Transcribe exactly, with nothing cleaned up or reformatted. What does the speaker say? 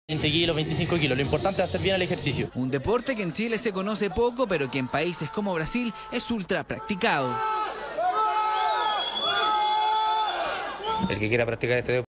veinte kilos, veinticinco kilos, lo importante es hacer bien el ejercicio. Un deporte que en Chile se conoce poco, pero que en países como Brasil es ultra practicado. El que quiera practicar este deporte